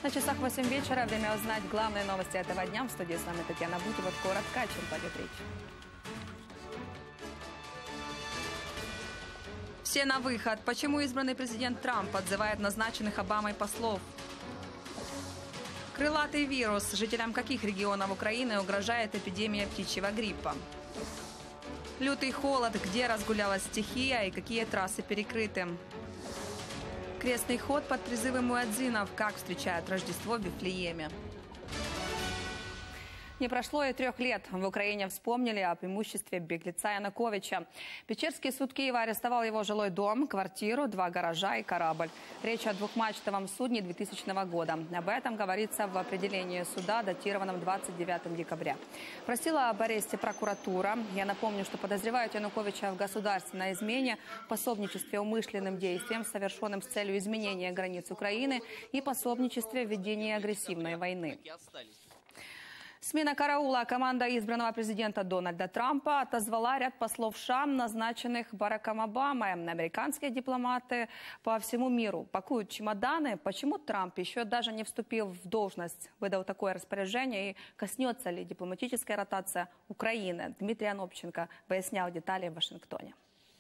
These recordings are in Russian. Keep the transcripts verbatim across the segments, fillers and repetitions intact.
На часах восемь вечера. Время узнать главные новости этого дня. В студии с вами Татьяна Бутова. Коротко, о чем пойдет речь. Все на выход. Почему избранный президент Трамп отзывает назначенных Обамой послов? Крылатый вирус. Жителям каких регионов Украины угрожает эпидемия птичьего гриппа? Лютый холод. Где разгулялась стихия и какие трассы перекрыты? Крестный ход под призывы муэдзинов. Как встречают Рождество в Вифлееме? Не прошло и трех лет. В Украине вспомнили об имуществе беглеца Януковича. Печерский суд Киева арестовал его жилой дом, квартиру, два гаража и корабль. Речь о двухмачтовом судне двухтысячного года. Об этом говорится в определении суда, датированном двадцать девятого декабря. Просила об аресте прокуратура. Я напомню, что подозревают Януковича в государственной измене, пособничестве умышленным действиям, совершенным с целью изменения границ Украины, и пособничестве в ведении агрессивной войны. Смена караула. Команда избранного президента Дональда Трампа отозвала ряд послов США, назначенных Бараком Обамой. Американские дипломаты по всему миру пакуют чемоданы. Почему Трамп еще даже не вступил в должность, выдал такое распоряжение, и коснется ли дипломатическая ротация Украины? Дмитрий Анопченко выяснял детали в Вашингтоне.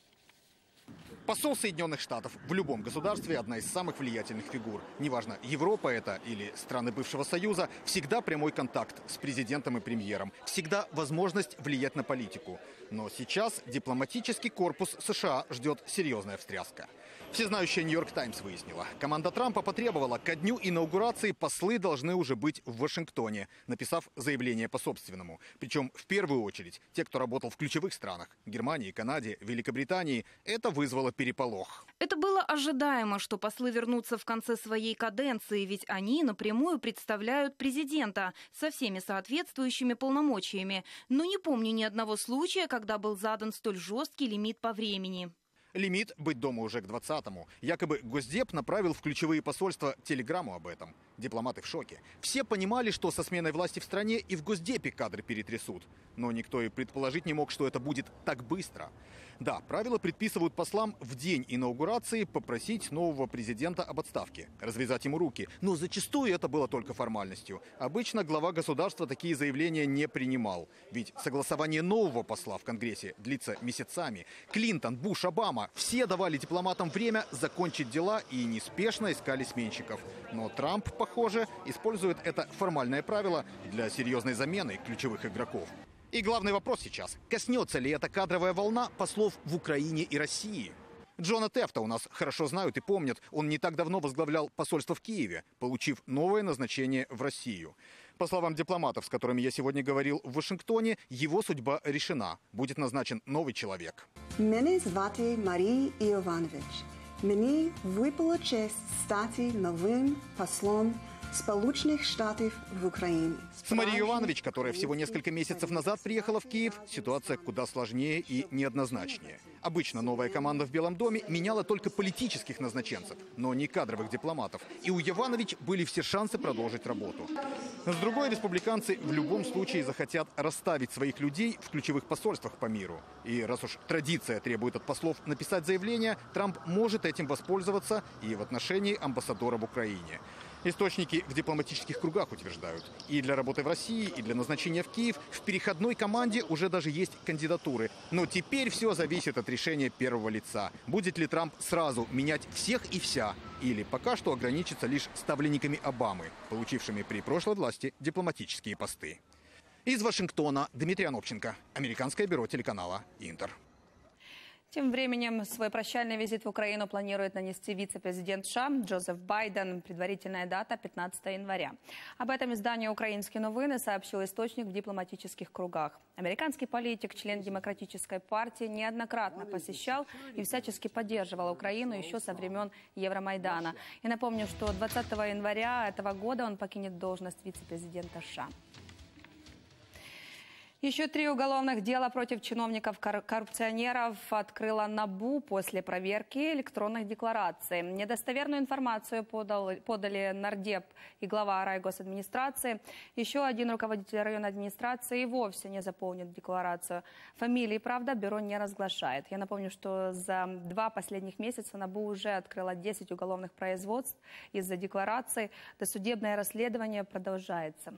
Посол Соединенных Штатов в любом государстве – одна из самых влиятельных фигур. Неважно, Европа это или страны бывшего Союза, всегда прямой контакт с президентом и премьером. Всегда возможность влиять на политику. Но сейчас дипломатический корпус США ждет серьезная встряска. Всезнающая «Нью-Йорк Таймс» выяснила. Команда Трампа потребовала: ко дню инаугурации послы должны уже быть в Вашингтоне, написав заявление по собственному. Причем в первую очередь те, кто работал в ключевых странах – Германии, Канаде, Великобритании. Это вызвало переполох. Это было ожидаемо, что послы вернутся в конце своей каденции, ведь они напрямую представляют президента со всеми соответствующими полномочиями. Но не помню ни одного случая, когда был задан столь жесткий лимит по времени. Лимит быть дома уже к двадцатому. Якобы Госдеп направил в ключевые посольства телеграмму об этом. Дипломаты в шоке. Все понимали, что со сменой власти в стране и в Госдепе кадры перетрясут. Но никто и предположить не мог, что это будет так быстро. Да, правила предписывают послам в день инаугурации попросить нового президента об отставке, развязать ему руки. Но зачастую это было только формальностью. Обычно глава государства такие заявления не принимал. Ведь согласование нового посла в Конгрессе длится месяцами. Клинтон, Буш, Обама — все давали дипломатам время закончить дела и неспешно искали сменщиков. Но Трамп, похоже, использует это формальное правило для серьезной замены ключевых игроков. И главный вопрос сейчас: коснется ли эта кадровая волна послов в Украине и России? Джона Тефта у нас хорошо знают и помнят. Он не так давно возглавлял посольство в Киеве, получив новое назначение в Россию. По словам дипломатов, с которыми я сегодня говорил в Вашингтоне, его судьба решена. Будет назначен новый человек. Мене звати Марій Іованович. Мені випала честь стати новым послом Сполученных Штатов в Украине. С Марией Иванович, которая всего несколько месяцев назад приехала в Киев, ситуация куда сложнее и неоднозначнее. Обычно новая команда в Белом доме меняла только политических назначенцев, но не кадровых дипломатов. И у Иванович были все шансы продолжить работу. С другой, республиканцы в любом случае захотят расставить своих людей в ключевых посольствах по миру. И раз уж традиция требует от послов написать заявление, Трамп может этим воспользоваться и в отношении амбассадора в Украине. Источники в дипломатических кругах утверждают: и для работы в России, и для назначения в Киев в переходной команде уже даже есть кандидатуры. Но теперь все зависит от решения первого лица. Будет ли Трамп сразу менять всех и вся, или пока что ограничится лишь ставленниками Обамы, получившими при прошлой власти дипломатические посты. Из Вашингтона Дмитрий Анопченко, Американское бюро телеканала «Интер». Тем временем свой прощальный визит в Украину планирует нанести вице-президент США Джозеф Байден. Предварительная дата – пятнадцатого января. Об этом изданию «Украинские новины» сообщил источник в дипломатических кругах. Американский политик, член Демократической партии, неоднократно посещал и всячески поддерживал Украину еще со времен Евромайдана. И напомню, что двадцатого января этого года он покинет должность вице-президента США. Еще три уголовных дела против чиновников-коррупционеров открыла НАБУ после проверки электронных деклараций. Недостоверную информацию подал, подали нардеп и глава райгосадминистрации. Еще один руководитель районной администрации и вовсе не заполнит декларацию. Фамилии, правда, бюро не разглашает. Я напомню, что за два последних месяца НАБУ уже открыла десять уголовных производств из-за деклараций. Досудебное расследование продолжается.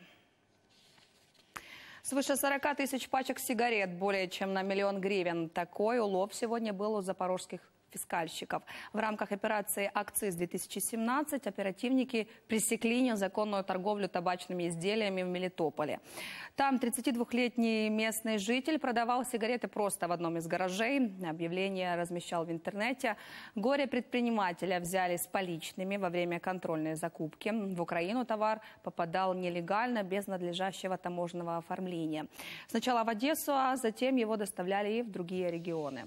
Свыше сорока тысяч пачек сигарет, более чем на миллион гривен. Такой улов сегодня был у запорожских фискальщиков. В рамках операции «Акциз-две тысячи семнадцать» оперативники пресекли незаконную торговлю табачными изделиями в Мелитополе. Там тридцатидвухлетний местный житель продавал сигареты просто в одном из гаражей. Объявление размещал в интернете. Горе-предпринимателя взяли с поличными во время контрольной закупки. В Украину товар попадал нелегально, без надлежащего таможенного оформления. Сначала в Одессу, а затем его доставляли и в другие регионы.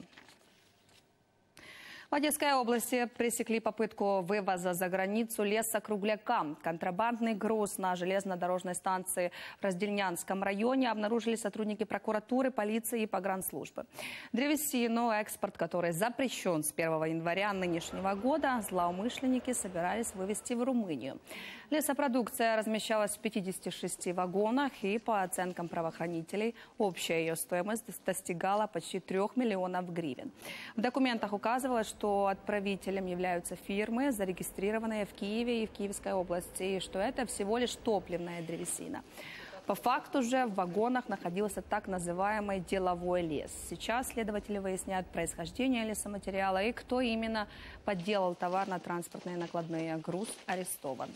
В Одесской области пресекли попытку вывоза за границу леса-кругляка. Контрабандный груз на железнодорожной станции в Раздельнянском районе обнаружили сотрудники прокуратуры, полиции и погранслужбы. Древесину, экспорт которой запрещен с первого января нынешнего года, злоумышленники собирались вывезти в Румынию. Лесопродукция размещалась в пятидесяти шести вагонах, и по оценкам правоохранителей общая ее стоимость достигала почти трех миллионов гривен. В документах указывалось, что отправителем являются фирмы, зарегистрированные в Киеве и в Киевской области, и что это всего лишь топливная древесина. По факту же в вагонах находился так называемый деловой лес. Сейчас следователи выясняют происхождение лесоматериала и кто именно подделал товарно-транспортные накладные. Груз арестован.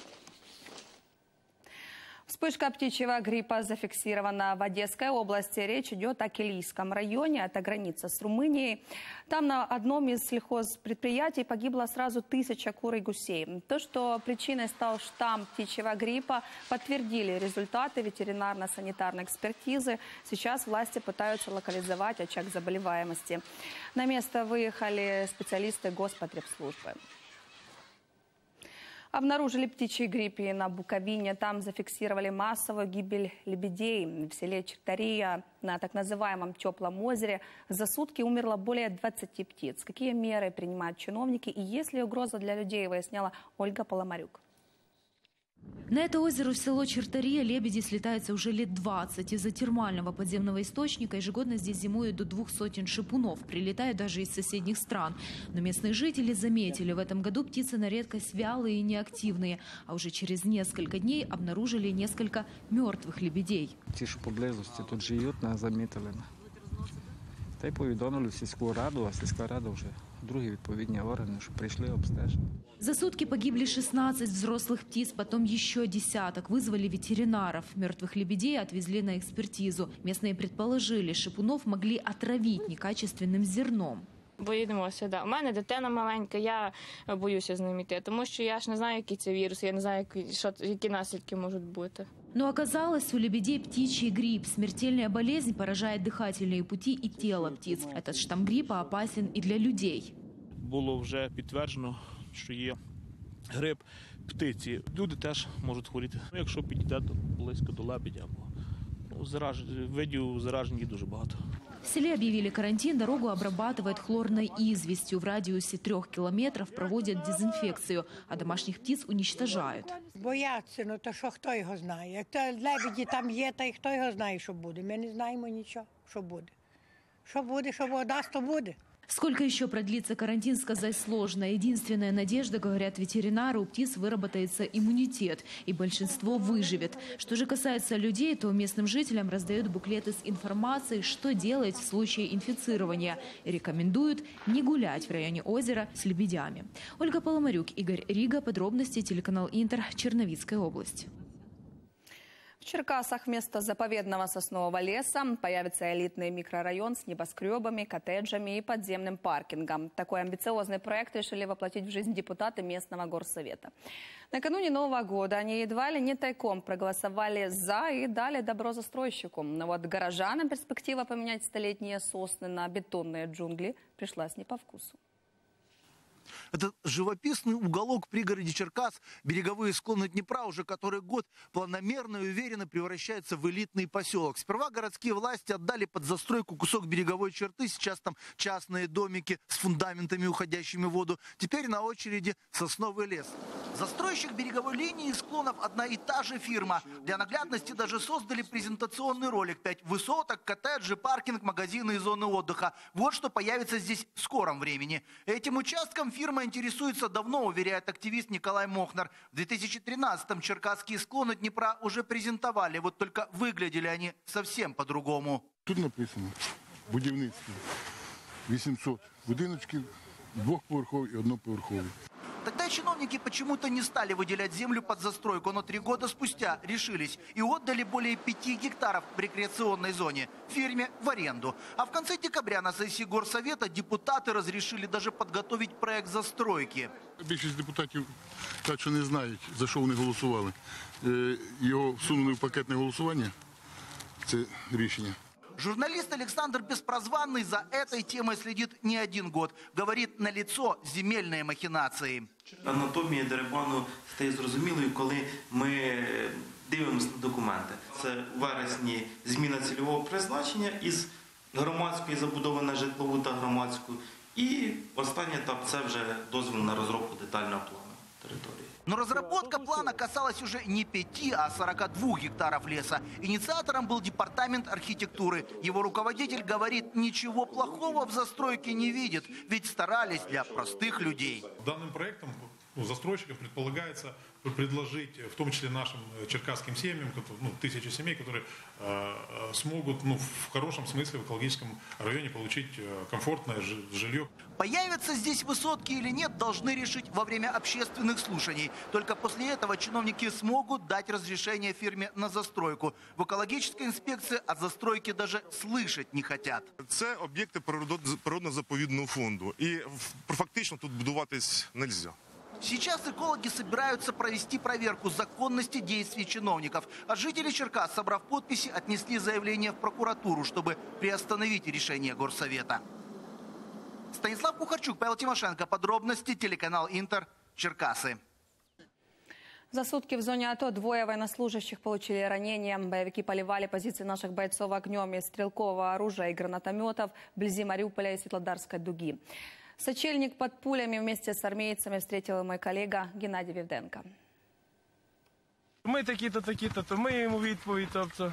Вспышка птичьего гриппа зафиксирована в Одесской области. Речь идет о Килийском районе, это граница с Румынией. Там на одном из сельхозпредприятий погибло сразу тысяча кур и гусей. То, что причиной стал штамм птичьего гриппа, подтвердили результаты ветеринарно-санитарной экспертизы. Сейчас власти пытаются локализовать очаг заболеваемости. На место выехали специалисты Господребслужбы. Обнаружили птичий грипп и на Буковине. Там зафиксировали массовую гибель лебедей. В селе Чертария на так называемом Теплом озере за сутки умерло более двадцати птиц. Какие меры принимают чиновники и есть ли угроза для людей, выясняла Ольга Поломарюк. На это озеро в село Чертария лебеди слетаются уже лет двадцать. Из-за термального подземного источника ежегодно здесь зимуют до двух сотен шипунов. Прилетают даже из соседних стран. Но местные жители заметили, в этом году птицы на редкость вялые и неактивные. А уже через несколько дней обнаружили несколько мертвых лебедей. Ті, що поблизості тут живуть, нас замітили. Та й повідомили в сільську раду, а сільська рада вже другі відповідні органи, що прийшли обстежити. За сутки погибли шестнадцать взрослых птиц, потом еще десяток. Вызвали ветеринаров. Мертвых лебедей отвезли на экспертизу. Местные предположили, шипунов могли отравить некачественным зерном. Боїмося, да. У мене дитина маленька, я боюся з ним йти, тому що я ж не знаю, який це вірус, я не знаю, що, які наслідки можуть бути. Но оказалось, у лебедей птичий грипп. Смертельная болезнь поражает дыхательные пути и тело птиц. Этот штамм гриппа опасен и для людей. Було вже підтверджено, що є грип птиці. Люди теж можуть хворіти. Ну, якщо підійде близько до лебедя, або ну, зараж... видів заражень дуже багато. В селе объявили карантин, дорогу обрабатывают хлорной известью. В радиусе трех километров проводят дезинфекцию, а домашних птиц уничтожают. Бояться, ну то що, хто його знає? Як то лебеді там є, та й хто його знає, що буде. Ми не знаємо нічого, що буде. Що буде, що Бог дасть, то буде. Сколько еще продлится карантин, сказать сложно. Единственная надежда, говорят ветеринары, у птиц выработается иммунитет, и большинство выживет. Что же касается людей, то местным жителям раздают буклеты с информацией, что делать в случае инфицирования. И рекомендуют не гулять в районе озера с лебедями. Ольга Поломарюк, Игорь Рига. Подробности, телеканал Интер, Черновицкая область. В Черкасах вместо заповедного соснового леса появится элитный микрорайон с небоскребами, коттеджами и подземным паркингом. Такой амбициозный проект решили воплотить в жизнь депутаты местного горсовета. Накануне Нового года они едва ли не тайком проголосовали «за» и дали добро застройщику. Но вот горожанам перспектива поменять столетние сосны на бетонные джунгли пришлась не по вкусу. Это живописный уголок в пригороде Черкас, береговые склоны Днепра уже который год планомерно и уверенно превращаются в элитный поселок. Сперва городские власти отдали под застройку кусок береговой черты, сейчас там частные домики с фундаментами, уходящими в воду. Теперь на очереди сосновый лес. Застройщик береговой линии и склонов одна и та же фирма. Для наглядности даже создали презентационный ролик. Пять высоток, коттеджи, паркинг, магазины и зоны отдыха. Вот что появится здесь в скором времени. Этим участком фирма интересуется давно, уверяет активист Николай Мохнар. В две тысячи тринадцатом черкасские склоны Днепра уже презентовали. Вот только выглядели они совсем по-другому. Тут написано будівництво вісімсот будиночків, двохповерхові і одноповерхові. Тогда чиновники почему-то не стали выделять землю под застройку, но три года спустя решились и отдали более пяти гектаров в рекреационной зоне фирме в аренду. А в конце декабря на сессии горсовета депутаты разрешили даже подготовить проект застройки. Більшість депутатів так, що не знають, за що вони голосували. Його всунули в пакетне голосування, це рішення. Журналист Александр Беспрозванный за этой темой следит не один год. Говорит, налицо земельные махинации. Анатомія дерибану стає зрозумілою, коли ми дивимося на документи. Це у вересні зміна цільового призначення із громадської забудови на житлову та громадську. І останній етап – це вже дозвіл на розробку детального плану території. Но разработка плана касалась уже не пяти, а сорока двух гектаров леса. Инициатором был департамент архитектуры. Его руководитель говорит, ничего плохого в застройке не видит, ведь старались для простых людей. Данным проектом ну, застройщикам предполагается предложить, в том числе нашим черкасским семьям, ну, тысячи семей, которые э, смогут ну, в хорошем смысле в экологическом районе получить комфортное жилье. Появятся здесь высотки или нет, должны решить во время общественных слушаний. Только после этого чиновники смогут дать разрешение фирме на застройку. В экологической инспекции о застройке даже слышать не хотят. Це об'єкти природно-заповідного фонду. І фактично тут будуватись нельзя. Сейчас экологи собираются провести проверку законности действий чиновников. А жители Черкас, собрав подписи, отнесли заявление в прокуратуру, чтобы приостановить решение горсовета. Станислав Кухарчук, Павел Тимошенко. Подробности. Телеканал Интер. Черкасы. За сутки в зоне АТО двое военнослужащих получили ранения. Боевики поливали позиции наших бойцов огнем из стрелкового оружия и гранатометов вблизи Мариуполя и Светлодарской дуги. Сочельник под пулями вместе с армейцами встретил мой коллега Геннадий Вивденко. Ми такі-то, такі-то, то ми йому відповідь, тобто.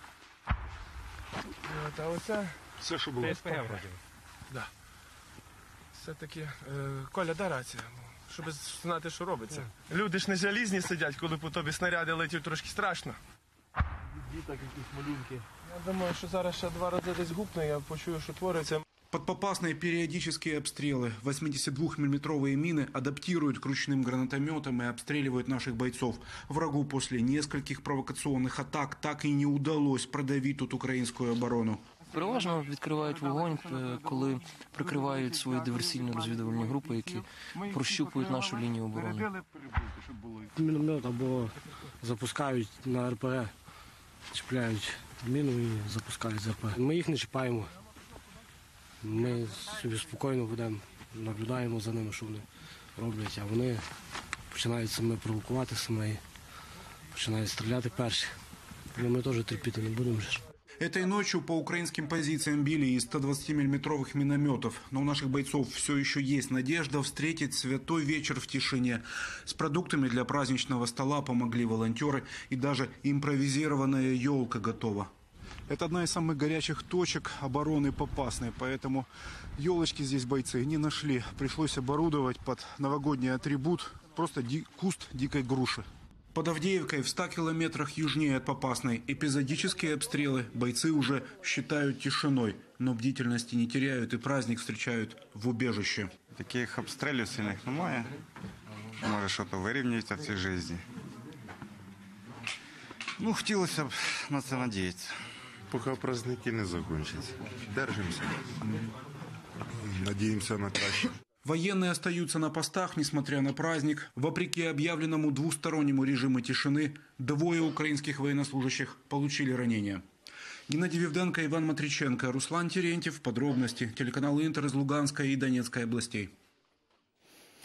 От, а оце... Все, що було. Да. Все-таки, е, Коля, дай рація, щоб знати, що робиться. Люди ж не залізні сидять, коли по тобі снаряди летять, трошки страшно. Діток, якісь малюнки. Я думаю, що зараз ще два рази десь гупне, я почую, що твориться. Подпопасные периодические обстрелы, восьмидесятидвухмиллиметровые мины адаптируют к ручным гранатометам и обстреливают наших бойцов. Врагу после нескольких провокационных атак так и не удалось продавить тут украинскую оборону. Переважно відкривають вогонь, коли прикривають свої диверсійно-розвідувальні групи, які прощупують нашу лінію оборони. Міномет або запускають на ар пе ге, чіпляють міну і запускають з ар пе ге. Ми їх не чіпаємо. Ми собі спокійно ведемо, наблюдаємо за ними, що вони роблять, а вони починають саме провокувати саме і починають стріляти перші. Але ми теж терпіти не будемо. Этой ночью по украинским позициям били из стодвадцатимиллиметровых минометов. Но у наших бойцов все еще есть надежда встретить святой вечер в тишине. С продуктами для праздничного стола помогли волонтеры, и даже импровизированная елка готова. Это одна из самых горячих точек обороны Попасной, поэтому елочки здесь бойцы не нашли. Пришлось оборудовать под новогодний атрибут просто ди- куст дикой груши. Под Авдеевкой в ста километрах южнее от Попасной эпизодические обстрелы бойцы уже считают тишиной, но бдительности не теряют и праздник встречают в убежище. Таких обстрелів сильних немає. Може, щось вирівнюється в цій житті. Ну, хотілося б на це надіятися. Поки праздники не закінчаться. Держимося. Надіємося на краще. Военные остаются на постах, несмотря на праздник. Вопреки объявленному двустороннему режиму тишины, двое украинских военнослужащих получили ранения. Геннадий Вивденко, Иван Матриченко, Руслан Терентьев. Подробности. Телеканал Интер из Луганской и Донецкой областей.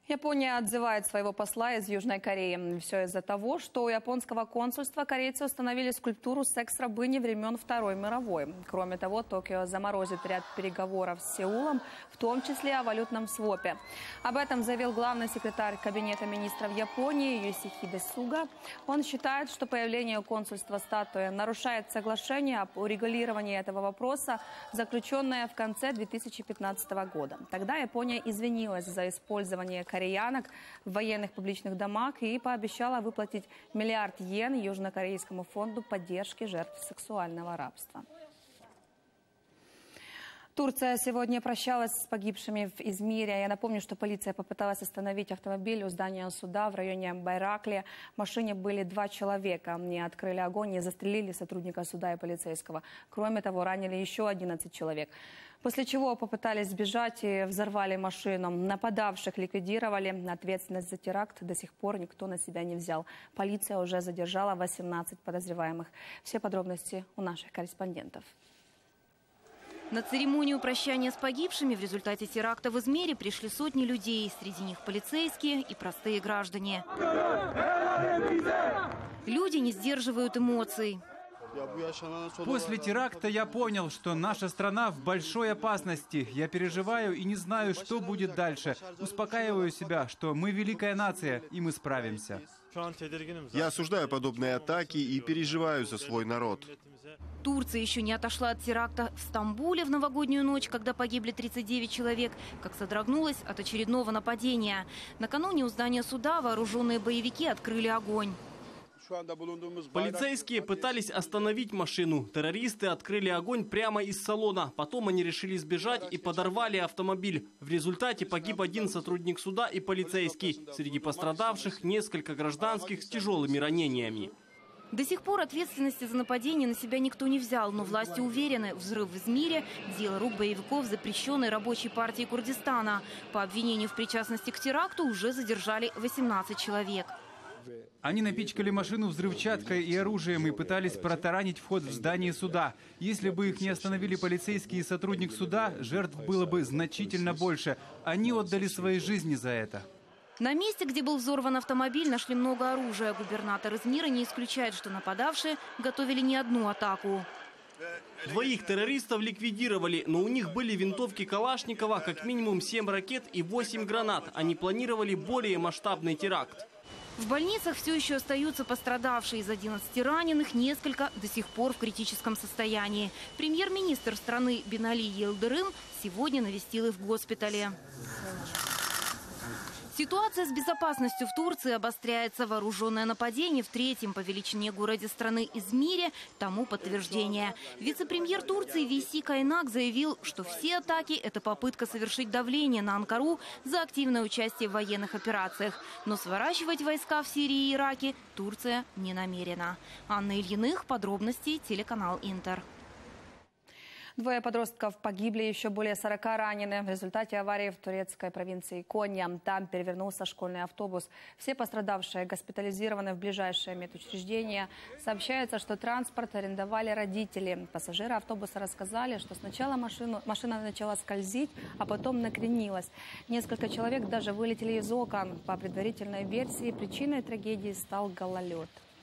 Япония отзывает своего посла из Южной Кореи. Все из-за того, что у японского консульства корейцы установили скульптуру секс-рабыни времен Второй мировой. Кроме того, Токио заморозит ряд переговоров с Сеулом, в том числе о валютном свопе. Об этом заявил главный секретарь Кабинета министров Японии Йосихиде Суга. Он считает, что появление консульства статуи нарушает соглашение об урегулировании этого вопроса, заключенное в конце две тысячи пятнадцатого года. Тогда Япония извинилась за использование кореянок в военных публичных домах и пообещала выплатить миллиард йен Южнокорейскому фонду поддержки жертв сексуального рабства. Турция сегодня прощалась с погибшими в Измире. Я напомню, что полиция попыталась остановить автомобиль у здания суда в районе Байракли. В машине были два человека. Они открыли огонь и застрелили сотрудника суда и полицейского. Кроме того, ранили еще одиннадцать человек. После чего попытались сбежать и взорвали машину. Нападавших ликвидировали. Ответственность за теракт до сих пор никто на себя не взял. Полиция уже задержала восемнадцать подозреваемых. Все подробности у наших корреспондентов. На церемонию прощания с погибшими в результате теракта в Измире пришли сотни людей. Среди них полицейские и простые граждане. Люди не сдерживают эмоций. После теракта я понял, что наша страна в большой опасности. Я переживаю и не знаю, что будет дальше. Успокаиваю себя, что мы великая нация, и мы справимся. Я осуждаю подобные атаки и переживаю за свой народ. Турция еще не отошла от теракта в Стамбуле в новогоднюю ночь, когда погибли тридцать девять человек, как содрогнулась от очередного нападения. Накануне у здания суда вооруженные боевики открыли огонь. Полицейские пытались остановить машину. Террористы открыли огонь прямо из салона. Потом они решили сбежать и подорвали автомобиль. В результате погиб один сотрудник суда и полицейский. Среди пострадавших несколько гражданских с тяжелыми ранениями. До сих пор ответственности за нападение на себя никто не взял, но власти уверены, взрыв в Измире – дело рук боевиков запрещенной рабочей партии Курдистана. По обвинению в причастности к теракту уже задержали восемнадцать человек. Они напичкали машину взрывчаткой и оружием и пытались протаранить вход в здание суда. Если бы их не остановили полицейские и сотрудник суда, жертв было бы значительно больше. Они отдали свои жизни за это. На месте, где был взорван автомобиль, нашли много оружия. Губернатор Измира не исключает, что нападавшие готовили не одну атаку. Двоих террористов ликвидировали, но у них были винтовки Калашникова, как минимум семь ракет и восемь гранат. Они планировали более масштабный теракт. В больницах все еще остаются пострадавшие. Из одиннадцати раненых несколько до сих пор в критическом состоянии. Премьер-министр страны Бинали Йылдырым сегодня навестил их в госпитале. Ситуация с безопасностью в Турции обостряется. Вооруженное нападение в третьем по величине городе страны Измире тому подтверждение. Вице-премьер Турции Вейси Кайнак заявил, что все атаки – это попытка совершить давление на Анкару за активное участие в военных операциях. Но сворачивать войска в Сирии и Ираке Турция не намерена. Анна Ильиных, подробности, телеканал Интер. Двое подростков погибли, еще более сорока ранены в результате аварии в турецкой провинции Коня. Там перевернулся школьный автобус. Все пострадавшие госпитализированы в ближайшее медучреждение. Сообщается, что транспорт арендовали родители. Пассажиры автобуса рассказали, что сначала машину, машина начала скользить, а потом накренилась. Несколько человек даже вылетели из окон. По предварительной версии, причиной трагедии стал гололед.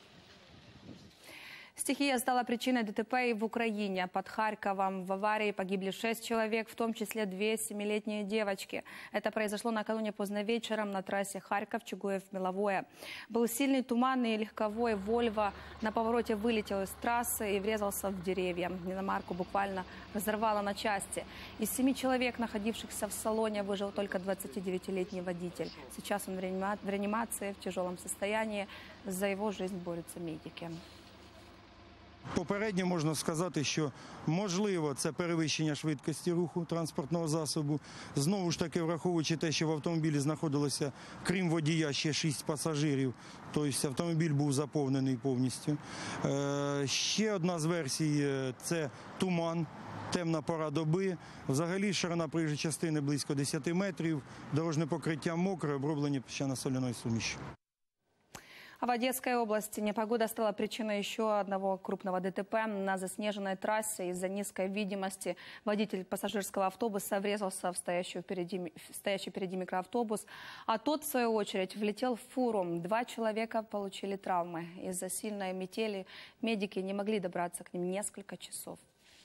Стихия стала причиной ДТП и в Украине. Под Харьковом в аварии погибли шесть человек, в том числе две семилетние девочки. Это произошло накануне поздно вечером на трассе Харьков-Чугуев-Меловое. Был сильный туман, и легковой «Вольво» на повороте вылетел из трассы и врезался в деревья. Иномарку буквально разорвало на части. Из семи человек, находившихся в салоне, выжил только двадцатидевятилетний водитель. Сейчас он в реанимации в тяжелом состоянии. За его жизнь борются медики. Попередньо можна сказати, що можливо це перевищення швидкості руху транспортного засобу. Знову ж таки, враховуючи те, що в автомобілі знаходилося, крім водія, ще шість пасажирів. Тобто автомобіль був заповнений повністю. Ще одна з версій – це туман, темна пора доби. Взагалі ширина проїжджої частини близько десяти метрів. Дорожне покриття мокре, оброблені піщано-соляною сумішю. А в Одесской области непогода стала причиной еще одного крупного ДТП на заснеженной трассе. Из-за низкой видимости водитель пассажирского автобуса врезался в стоящий впереди, стоящий впереди микроавтобус, а тот, в свою очередь, влетел в фуру. Два человека получили травмы. Из-за сильной метели медики не могли добраться к ним несколько часов.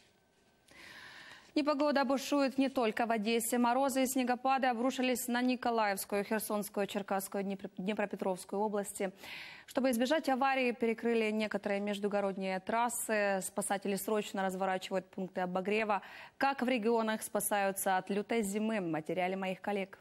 Непогода бушует не только в Одессе. Морозы и снегопады обрушились на Николаевскую, Херсонскую, Черкасскую, Днепропетровскую области. Чтобы избежать аварии, перекрыли некоторые междугородние трассы. Спасатели срочно разворачивают пункты обогрева. Как в регионах спасаются от лютой зимы? В материале моих коллег.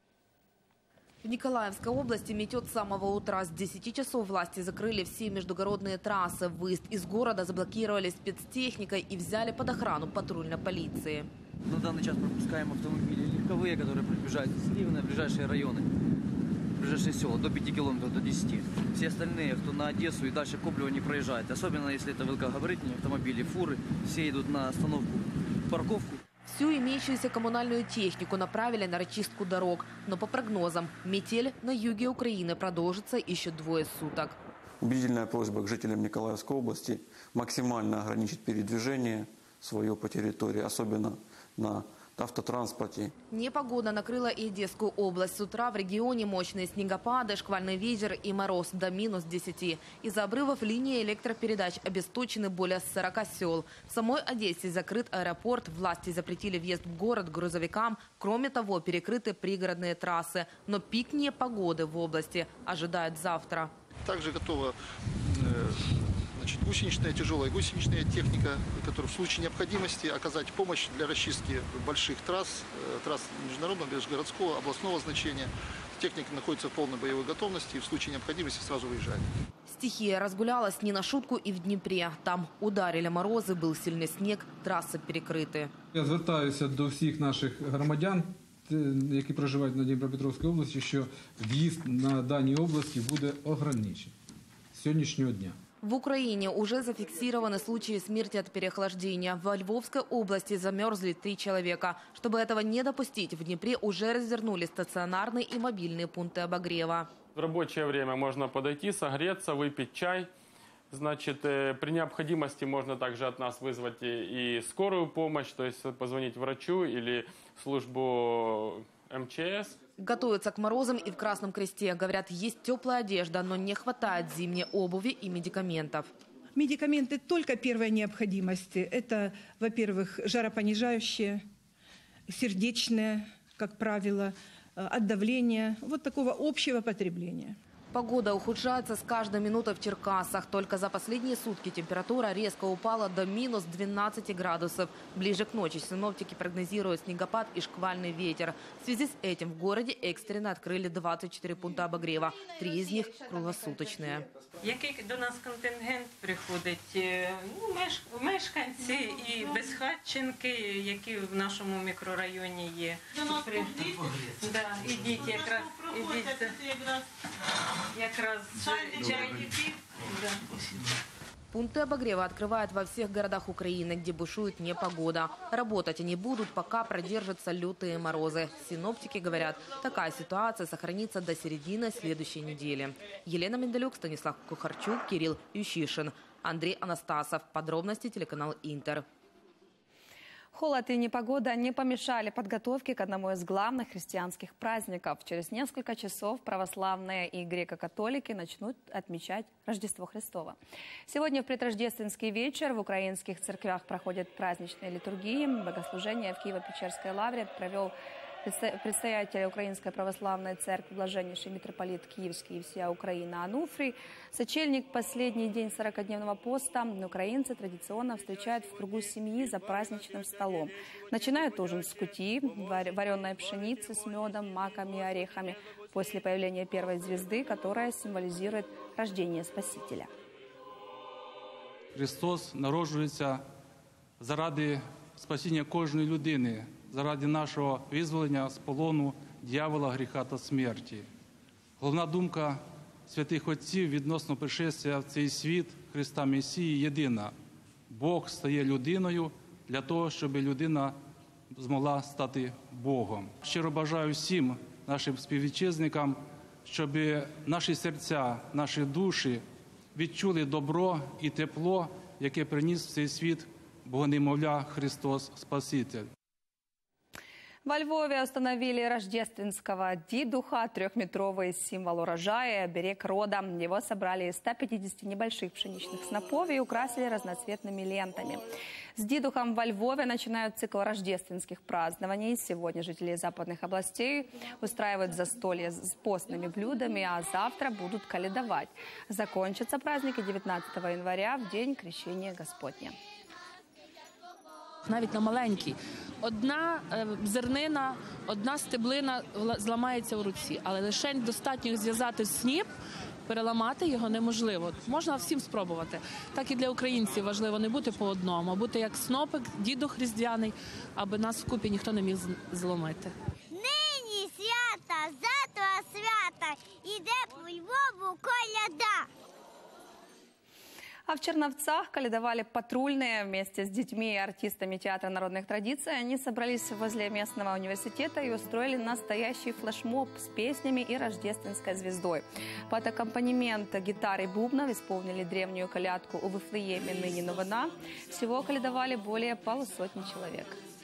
В Николаевской области метет с самого утра. С десяти часов власти закрыли все междугородные трассы. Выезд из города заблокировали спецтехникой и взяли под охрану патрульной полиции. На данный час пропускаем автомобили легковые, которые приближаются с Ливны в ближайшие районы, в ближайшие села, до пяти километров, до десяти. Все остальные, кто на Одессу и дальше Коблево, не проезжает. Особенно если это великогабаритные автомобили, фуры. Все идут на остановку, парковку. Всю имеющуюся коммунальную технику направили на расчистку дорог. Но по прогнозам, метель на юге Украины продолжится еще двое суток. Убедительная просьба к жителям Николаевской области максимально ограничить передвижение свое по территории, особенно на автотранспорте. Непогода накрыла и Одесскую область. С утра в регионе мощные снегопады, шквальный ветер и мороз до минус десяти. Из-за обрывов линии электропередач обесточены более сорока сел. В самой Одессе закрыт аэропорт. Власти запретили въезд в город грузовикам. Кроме того, перекрыты пригородные трассы. Но пик непогоды в области ожидают завтра. Также готова Значит, гусеничная, тяжелая гусеничная техника, которая в случае необходимости оказать помощь для расчистки больших трасс, трасс международного, межгородского, областного значения. Техника находится в полной боевой готовности и в случае необходимости сразу выезжает. Стихия разгулялась не на шутку и в Дніпрі. Там ударили морози, був сильний сніг, траси перекриті. Я звертаюся до всіх наших громадян, які проживають на Дніпропетровській області, що в'їзд на даній області буде ограничений з сьогоднішнього дня. В Украине уже зафиксированы случаи смерти от переохлаждения. Во Львовской области замерзли три человека. Чтобы этого не допустить, в Днепре уже развернули стационарные и мобильные пункты обогрева. В рабочее время можно подойти, согреться, выпить чай. Значит, при необходимости можно также от нас вызвать и скорую помощь, то есть позвонить врачу или службу эм че эс. Готовятся к морозам и в Красном Кресте. Говорят, есть теплая одежда, но не хватает зимней обуви и медикаментов. Медикаменты только первой необходимости. Это, во-первых, жаропонижающие, сердечные, как правило, от давления. Вот такого общего потребления. Погода ухудшается с каждой минутой в Черкасах. Только за последние сутки температура резко упала до минус двенадцати градусов. Ближе к ночи синоптики прогнозируют снегопад и шквальный ветер. В связи с этим в городе экстренно открыли двадцать четыре пункта обогрева. Три из них круглосуточные. Який до нас контингент приходить? Ну, меш... мешканці і безхатченки, які в нашому мікрорайоні є. При... Да, ідіть якраз, ідіть. Якраз чайники. Да. Пункты обогрева открывают во всех городах Украины, где бушует непогода. Работать они будут, пока продержатся лютые морозы. Синоптики говорят, такая ситуация сохранится до середины следующей недели. Елена Менделюк, Станислав Кухарчук, Кирилл Ющишин, Андрей Анастасов. Подробности телеканал Интер. Холод и непогода не помешали подготовке к одному из главных христианских праздников. Через несколько часов православные и греко-католики начнут отмечать Рождество Христово. Сегодня в предрождественский вечер в украинских церквях проходят праздничные литургии. Богослужение в Киево-Печерской лавре провел предстоятель Украинской православной церкви, блаженнейший митрополит Киевский и всея Украина Ануфрий. Сочельник, последний день сорокадневного поста, украинцы традиционно встречают в кругу семьи за праздничным столом. Начинают ужин с кутьи, вареной пшеницы с медом, маками и орехами, после появления первой звезды, которая символизирует рождение Спасителя. Христос народжується заради спасіння кожної людини, заради нашого визволення з полону дьявола, гріха та смерті. Головна думка святих отців відносно пришестя в цей світ Христа Месії єдина. Бог стає людиною для того, щоб людина змогла стати Богом. Щиро бажаю всім нашим співвітчизникам, щоб наші серця, наші душі відчули добро і тепло, яке приніс в цей світ Богонемовля Христос Спаситель. Во Львове установили рождественского дидуха, трехметровый символ урожая, оберег рода. Его собрали из ста пятидесяти небольших пшеничных снопов и украсили разноцветными лентами. С дидухом во Львове начинают цикл рождественских празднований. Сегодня жители западных областей устраивают застолье с постными блюдами, а завтра будут коледовать. Закончатся праздники девятнадцатого января, в день Крещения Господня. Навіть на маленький. Одна е, зернина, одна стеблина зламається в руці, але лише достатньо зв'язати сніп, переламати його неможливо. Можна всім спробувати. Так і для українців важливо не бути по одному, а бути як снопик, дідух різдвяний, аби нас вкупі ніхто не міг зломити. Нині свята, завтра свята, іде по Львову коляда. А в Черновцах коледовали патрульные вместе с детьми и артистами Театра народных традиций. Они собрались возле местного университета и устроили настоящий флешмоб с песнями и рождественской звездой. Под аккомпанемент гитары и бубнов исполнили древнюю колядку «У Вифлееме ныне новина». Всего коледовали более полусотни человек.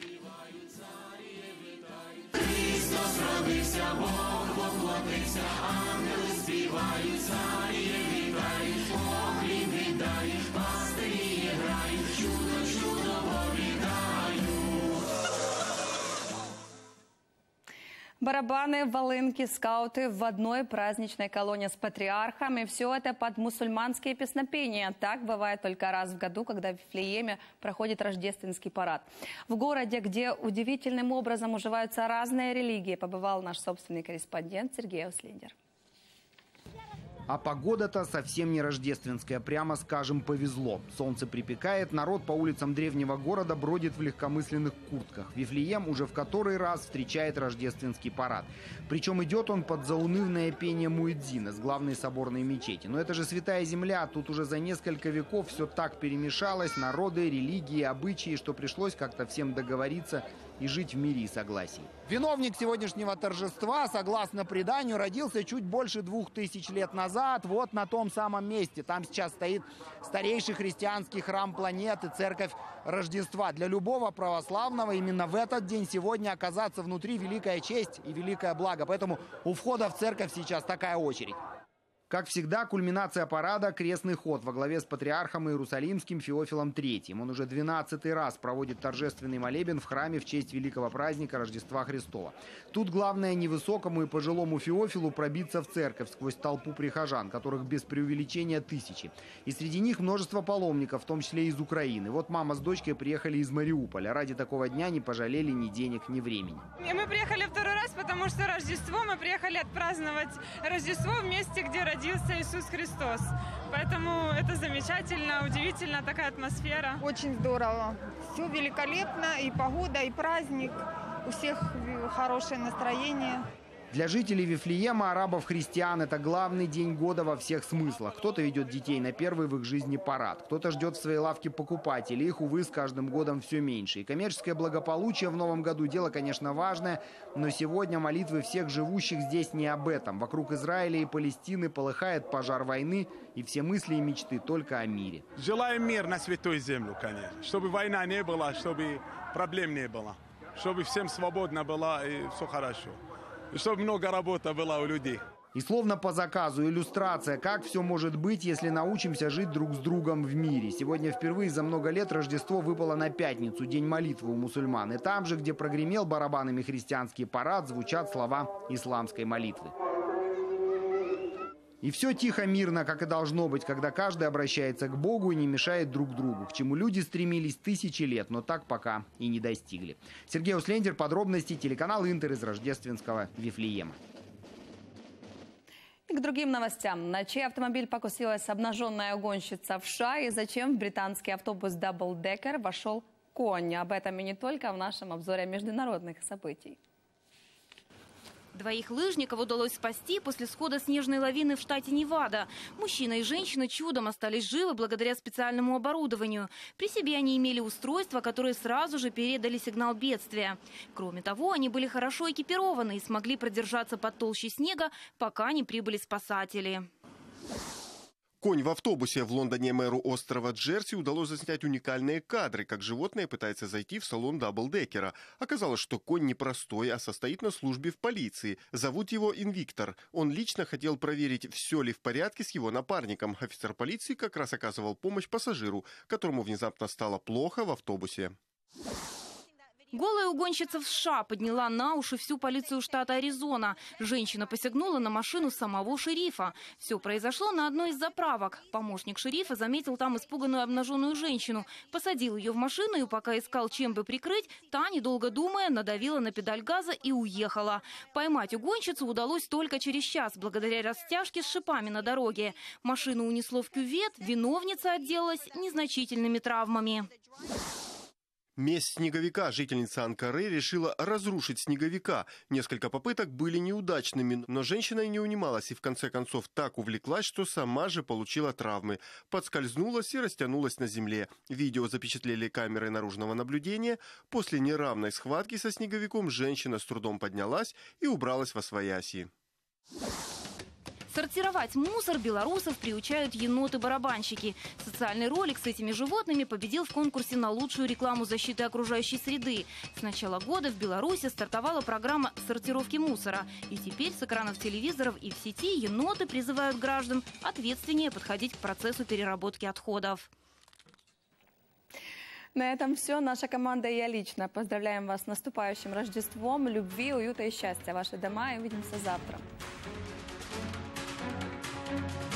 Христос родився, Бог воплотився, ангели співають, царі вітають, поклін віддають, пастирі грають, чудо, чудо повідають. Барабаны, волынки, скауты в одной праздничной колонне с патриархами. Все это под мусульманские песнопения. Так бывает только раз в году, когда в Вифлееме проходит рождественский парад. В городе, где удивительным образом уживаются разные религии, побывал наш собственный корреспондент Сергей Услендер. А погода-то совсем не рождественская, прямо скажем, повезло. Солнце припекает, народ по улицам древнего города бродит в легкомысленных куртках. Вифлеем уже в который раз встречает рождественский парад. Причем идет он под заунывное пение муэдзина с главной соборной мечети. Но это же святая земля, тут уже за несколько веков все так перемешалось, народы, религии, обычаи, что пришлось как-то всем договориться и жить в мире и согласии. Виновник сегодняшнего торжества, согласно преданию, родился чуть больше двух тысяч лет назад, вот на том самом месте. Там сейчас стоит старейший христианский храм планеты, церковь Рождества. Для любого православного именно в этот день сегодня оказаться внутри великая честь и великое благо. Поэтому у входа в церковь сейчас такая очередь. Как всегда, кульминация парада – крестный ход во главе с патриархом Иерусалимским Феофилом третьим. Он уже двенадцатый раз проводит торжественный молебен в храме в честь великого праздника Рождества Христова. Тут главное невысокому и пожилому Феофилу пробиться в церковь сквозь толпу прихожан, которых без преувеличения тысячи. И среди них множество паломников, в том числе из Украины. Вот мама с дочкой приехали из Мариуполя. Ради такого дня не пожалели ни денег, ни времени. И мы приехали второй раз, потому что Рождество, мы приехали отпраздновать Рождество в месте, где родился Родился Иисус Христос. Поэтому это замечательно, удивительно, такая атмосфера. Очень здорово. Все великолепно, и погода, и праздник. У всех хорошее настроение. Для жителей Вифлеема, арабов-христиан, это главный день года во всех смыслах. Кто-то ведет детей на первый в их жизни парад, кто-то ждет в своей лавке покупателей. Их, увы, с каждым годом все меньше. И коммерческое благополучие в новом году дело, конечно, важное, но сегодня молитвы всех живущих здесь не об этом. Вокруг Израиля и Палестины полыхает пожар войны, и все мысли и мечты только о мире. Желаем мир на святой землю, конечно. Чтобы война не было, чтобы проблем не было. Чтобы всем свободно было и все хорошо. И чтобы много работы было у людей. И словно по заказу иллюстрация, как все может быть, если научимся жить друг с другом в мире. Сегодня впервые за много лет Рождество выпало на пятницу, день молитвы у мусульман. И там же, где прогремел барабанами христианский парад, звучат слова исламской молитвы. И все тихо, мирно, как и должно быть, когда каждый обращается к Богу и не мешает друг другу, к чему люди стремились тысячи лет, но так пока и не достигли. Сергей Услендер, подробности, телеканал Интер из рождественского Вифлеема. И к другим новостям. На чей автомобиль покусилась обнаженная угонщица в США и зачем в британский автобус Даблдекер вошел конь? Об этом и не только в нашем обзоре международных событий. Двоих лыжников удалось спасти после схода снежной лавины в штате Невада. Мужчина и женщина чудом остались живы благодаря специальному оборудованию. При себе они имели устройства, которые сразу же передали сигнал бедствия. Кроме того, они были хорошо экипированы и смогли продержаться под толщей снега, пока не прибыли спасатели. Конь в автобусе. В Лондоне мэру острова Джерси удалось заснять уникальные кадры, как животное пытается зайти в салон даблдекера. Оказалось, что конь не простой, а состоит на службе в полиции. Зовут его Инвиктор. Он лично хотел проверить, все ли в порядке с его напарником. Офицер полиции как раз оказывал помощь пассажиру, которому внезапно стало плохо в автобусе. Голая угонщица в США подняла на уши всю полицию штата Аризона. Женщина посягнула на машину самого шерифа. Все произошло на одной из заправок. Помощник шерифа заметил там испуганную обнаженную женщину. Посадил ее в машину и пока искал, чем бы прикрыть, та, недолго думая, надавила на педаль газа и уехала. Поймать угонщицу удалось только через час, благодаря растяжке с шипами на дороге. Машину унесло в кювет, виновница отделалась незначительными травмами. Месть снеговика. Жительница Анкары решила разрушить снеговика. Несколько попыток были неудачными, но женщина не унималась и в конце концов так увлеклась, что сама же получила травмы. Подскользнулась и растянулась на земле. Видео запечатлели камеры наружного наблюдения. После неравной схватки со снеговиком женщина с трудом поднялась и убралась восвояси. Сортировать мусор белорусов приучают еноты-барабанщики. Социальный ролик с этими животными победил в конкурсе на лучшую рекламу защиты окружающей среды. С начала года в Беларуси стартовала программа сортировки мусора. И теперь с экранов телевизоров и в сети еноты призывают граждан ответственнее подходить к процессу переработки отходов. На этом все. Наша команда и я лично поздравляем вас с наступающим Рождеством, любви, уюта и счастья в ваши дома. И увидимся завтра. Thank you.